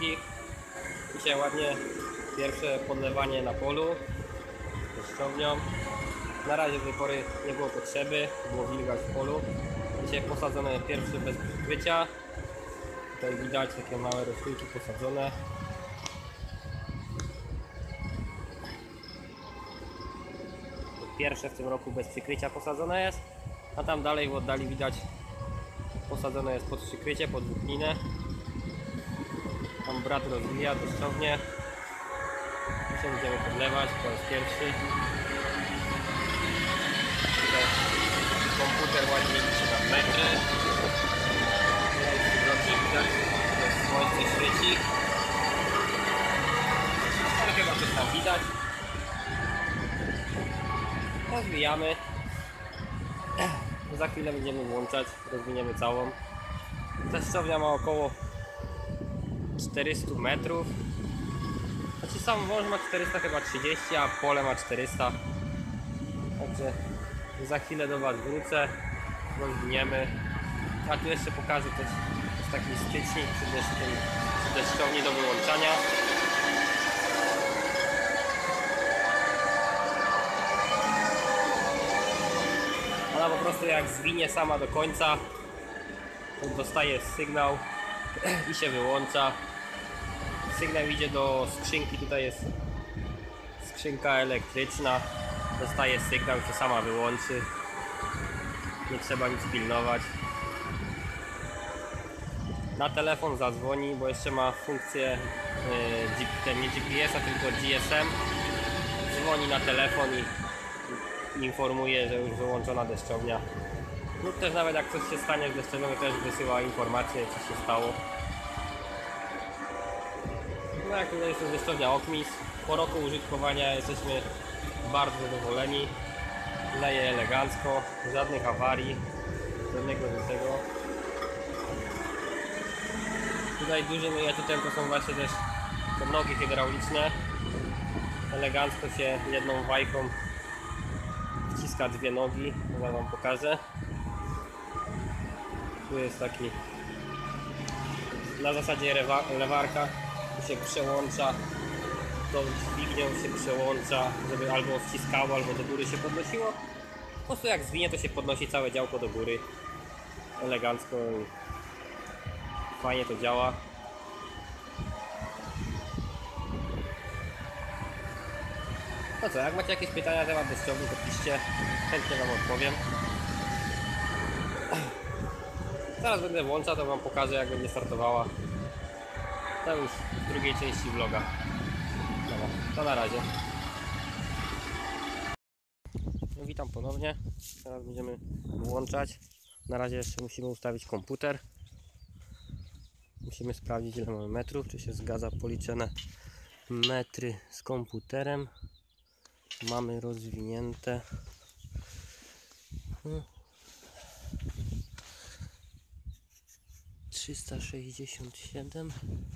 wszystkich. Dzisiaj ładnie pierwsze podlewanie na polu deszczownią. Na razie do tej pory nie było potrzeby, było wilgać w polu. Dzisiaj posadzone pierwsze bez przykrycia. Tutaj widać takie małe roślinki posadzone. Pierwsze w tym roku bez przykrycia posadzone jest, a tam dalej w oddali widać posadzone jest pod przykrycie, pod włókninę. Tam brat rozwija deszczownię. Dzisiaj będziemy podlewać po raz pierwszy. Tutaj komputer ładnie liczy na metry. Dobrze widać, że słońce świeci. Ale chyba coś tam widać. Rozwijamy. Za chwilę będziemy włączać, rozwiniemy całą. Deszczownia ma około 400 metrów. Znaczy sam wąż ma 430, a pole ma 400. Także za chwilę do Was wrócę, rozwiniemy. A tu jeszcze pokażę też jest taki stycznik przy deszczowni do wyłączania. Ona po prostu jak zwinie sama do końca, dostaje sygnał i się wyłącza. Sygnał idzie do skrzynki, tutaj jest skrzynka elektryczna, dostaje sygnał i się sama wyłączy. Nie trzeba nic pilnować. Na telefon zadzwoni, bo jeszcze ma funkcję nie GPS-a, tylko GSM. Dzwoni na telefon i informuje, że już wyłączona deszczownia. Lub też nawet jak coś się stanie z deszczownią, też wysyła informację, co się stało. No jak tutaj jest to deszczownia Okmis. Po roku użytkowania jesteśmy bardzo zadowoleni. Leje elegancko, żadnych awarii, żadnego tego. Tutaj dużym atutem to są właśnie też te nogi hydrauliczne. Elegancko się jedną wajką wciska dwie nogi, ja Wam pokażę. Tu jest taki na zasadzie lewarka, tu się przełącza, tą dźwignią się przełącza, żeby albo wciskało, albo do góry się podnosiło. Po prostu jak zwinie, to się podnosi całe działko do góry. Elegancko i fajnie to działa. No co, jak macie jakieś pytania na temat deszczowni, to piszcie, chętnie Wam odpowiem. Zaraz będę włączał, to Wam pokażę, jak będzie startowała. To już w drugiej części vloga. Dobra, to na razie. No, witam ponownie. Teraz będziemy włączać. Na razie jeszcze musimy ustawić komputer. Musimy sprawdzić, ile mamy metrów, czy się zgadza policzone metry z komputerem. Mamy rozwinięte 367.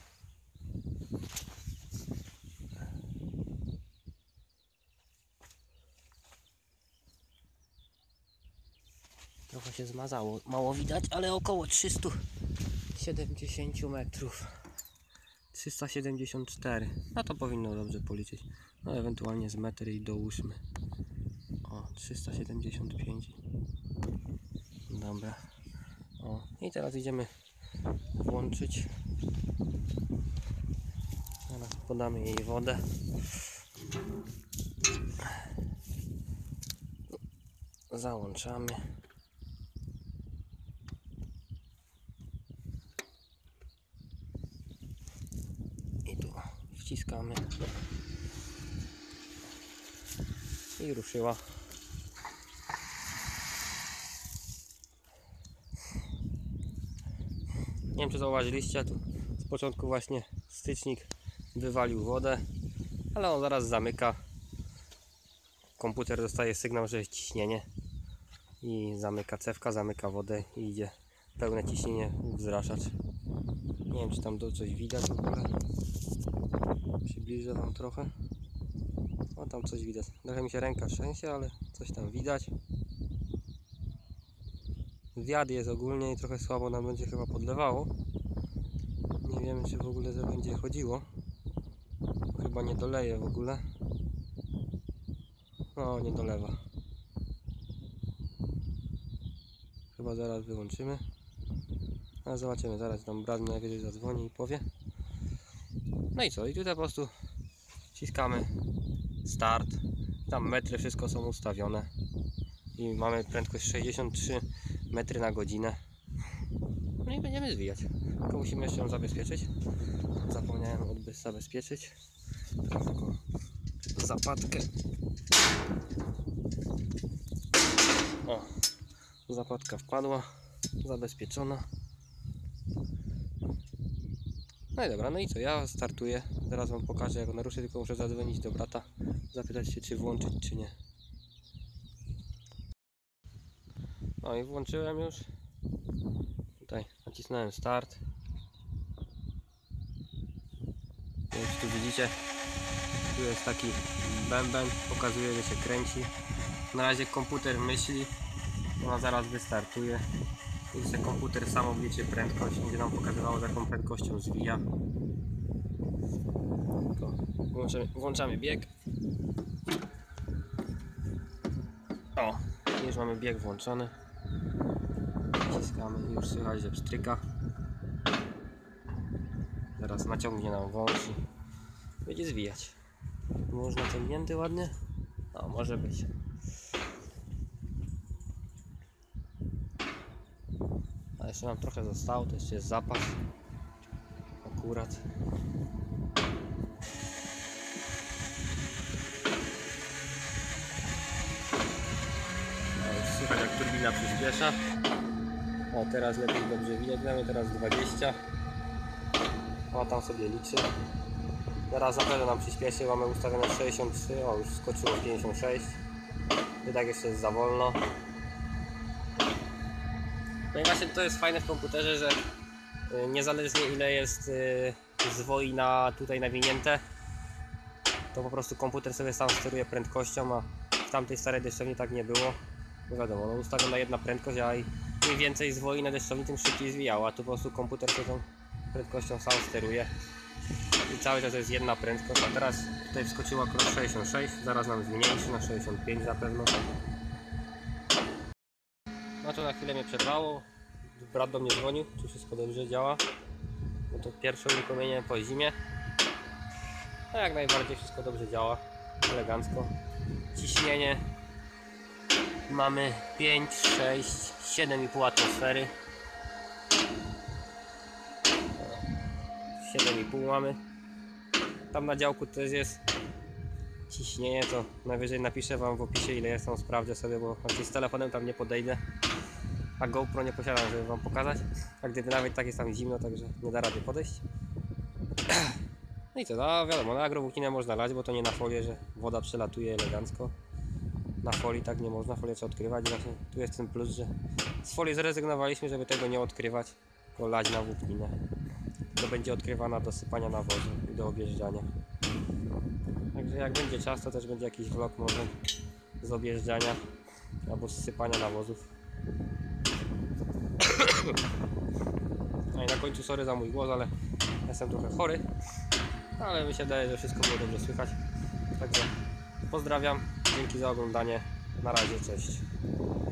Trochę się zmazało, mało widać, ale około 370 metrów. 374. No to powinno dobrze policzyć. No ewentualnie z metry i dołóżmy. O, 375. Dobra. O, i teraz idziemy włączyć. Teraz podamy jej wodę. Załączamy. I tu wciskamy. I ruszyła. Nie wiem, czy zauważyliście, tu z początku właśnie stycznik wywalił wodę, ale on zaraz zamyka. Komputer dostaje sygnał, że jest ciśnienie i zamyka cewka, zamyka wodę i idzie pełne ciśnienie w wzraszacz. Nie wiem, czy tam coś widać w ogóle. Przybliżę Wam trochę. O, tam coś widać. Trochę mi się ręka trzęsie, ale coś tam widać. Wiatr jest ogólnie i trochę słabo nam będzie chyba podlewało. Nie wiemy, czy w ogóle to będzie chodziło. Chyba nie doleje w ogóle. No, nie dolewa. Chyba zaraz wyłączymy. Ale zobaczymy, zaraz tam brat najwyżej zadzwoni i powie. No i co? I tutaj po prostu wciskamy start. Tam metry, wszystko są ustawione. I mamy prędkość 63 metry na godzinę. No i będziemy zwijać. Tylko musimy jeszcze ją zabezpieczyć. Zapomniałem zabezpieczyć. Taką zapadkę. O, zapadka wpadła. Zabezpieczona. No i dobra, no i co? Ja startuję. Zaraz wam pokażę, jak ona ruszy, tylko muszę zadzwonić do brata. Zapytać się, czy włączyć, czy nie. No i włączyłem już. Tutaj nacisnąłem start. Już tu widzicie, tu jest taki bęben, pokazuje, że się kręci. Na razie komputer myśli, ona zaraz wystartuje. I że komputer sam obliczy prędkość, będzie nam pokazywało, z jaką prędkością zwija. Włączamy bieg. O, już mamy bieg włączony. Wciskamy i już słychać, że pstryka. Teraz naciągnie nam wąż i będzie zwijać. Można ciągnięty ładnie? No, może być. A jeszcze nam trochę zostało, to jeszcze jest zapas. Akurat. Słychać, jak turbina przyspiesza. O, teraz lepiej dobrze widać, mamy teraz 20. O, tam sobie liczy. Teraz na pewno nam przyspieszy, mamy ustawione 63, o już skoczyło 56. I tak jeszcze jest za wolno. No i właśnie to jest fajne w komputerze, że niezależnie ile jest zwoi tutaj nawinięte, to po prostu komputer sobie sam steruje prędkością, a w tamtej starej deszczowni tak nie było. No wiadomo, no ustawiona jedna prędkość, a im więcej zwoi na deszczowni, tym szybciej zwijała. Tu po prostu komputer się tą prędkością sam steruje. I cały czas jest jedna prędkość, a teraz tutaj wskoczyła akurat 66, zaraz nam zmniejszy na 65 na pewno. No to na chwilę mnie przerwało, brat do mnie dzwonił, czy wszystko dobrze działa. No to pierwsze uruchomienie po zimie. No jak najbardziej wszystko dobrze działa, elegancko. Ciśnienie mamy 5, 6, 7,5 atmosfery. 7,5 mamy. Tam na działku też jest ciśnienie, to najwyżej napiszę wam w opisie, ile jest, tam sprawdzę sobie, bo z telefonem tam nie podejdę, a GoPro nie posiadam, żeby wam pokazać, a gdyby nawet tak jest tam zimno, także nie da rady podejść. No i co, no wiadomo, na agrowłókninę można lać, bo to nie na folię, że woda przelatuje elegancko. Na folii tak nie można, folię trzeba odkrywać. I właśnie tu jest ten plus, że z folii zrezygnowaliśmy, żeby tego nie odkrywać, tylko lać na włókninę. To będzie odkrywana do sypania nawozu i do objeżdżania. Także jak będzie czas, to też będzie jakiś vlog może z objeżdżania albo z sypania nawozów. No i na końcu sorry za mój głos, ale jestem trochę chory, ale mi się wydaje, że wszystko było dobrze słychać. Także pozdrawiam, dzięki za oglądanie, na razie, cześć.